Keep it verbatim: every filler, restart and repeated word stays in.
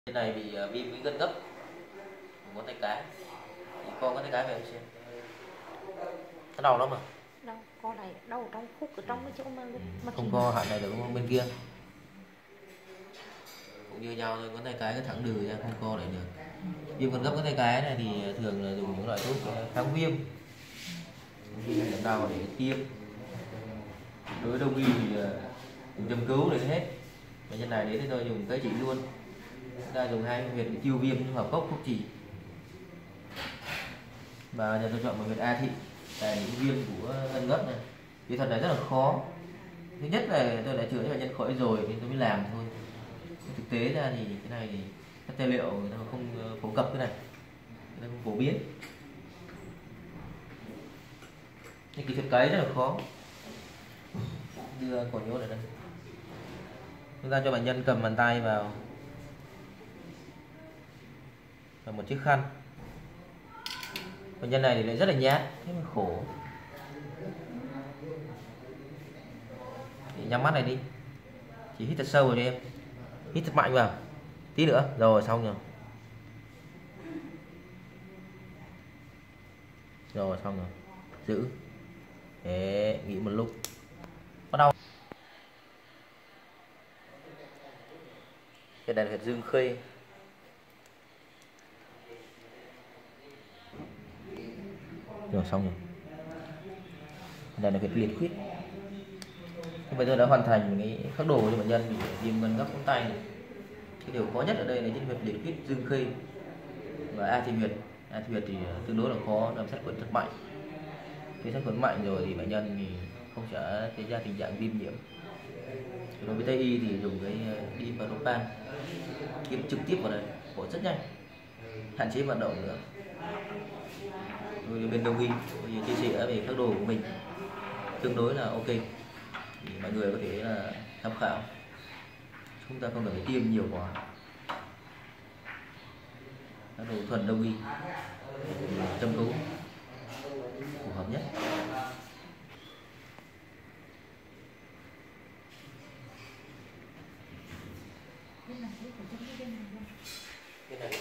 Cái này bị uh, viêm cái gân gấp ngón tay cái, thì co ngón tay cái về em xem. Nó đau lắm mà. Đau, co này đau trong khúc ở trong cái chỗ mà, mà không co hạn này được đúng không? Bên kia cũng như nhau thôi, ngón tay cái cứ thẳng đừ ra, không co lại được. Viêm gân gấp ngón tay cái này thì thường là dùng những loại thuốc kháng viêm, viêm đau để tiêm. Đối với đông y thì dùng châm cứu để hết. Bệnh nhân này đến thì tôi dùng cái chỉ luôn. Chúng ta dùng hai huyệt để chiêu viêm hợp cốc thuốc chỉ. Và giờ tôi chọn một huyệt A thị tại những viêm của gân gấp này. Kỹ thuật này rất là khó. Thứ nhất là tôi đã chữa cho bệnh nhân khỏi rồi thì tôi mới làm thôi. Thực tế ra thì cái này thì các tài liệu người ta không phổ cập cái này, người ta không phổ biến. Cái kỹ thuật cấy rất là khó. Đưa cỏ nhốt ở đây. Chúng ta cho bệnh nhân cầm bàn tay vào và một chiếc khăn. Bệnh nhân này thì lại rất là nhát, thế mà khổ. Thì nhắm mắt này đi, chỉ hít thật sâu vào cho em, hít thật mạnh vào, tí nữa, rồi xong rồi, rồi xong rồi, giữ, để nghỉ một lúc, bắt đầu. Cái này là huyệt dương khê. Rồi xong rồi. Đây là huyệt liệt huyết. Bây giờ đã hoàn thành cái phác đồ cho bệnh nhân bị viêm gân gấp ngón tay này. Cái điều khó nhất ở đây là trên huyệt liệt huyết dương khê và A thị huyệt. A thị huyệt thì tương đối là khó, làm sát khuẩn thật mạnh. Khi sát khuẩn mạnh rồi thì bệnh nhân thì không sẽ xảy ra tình trạng viêm nhiễm. Đối với Tây y thì dùng cái dipropan kiếm trực tiếp vào đây, phổi rất nhanh, hạn chế vận động nữa. Đối với bên đông y chia sẻ về phác đồ của mình tương đối là ok, thì mọi người có thể là tham khảo. Chúng ta không cần phải tiêm nhiều quá. Phác đồ thuần đông y, châm cứu phù hợp nhất. Cái này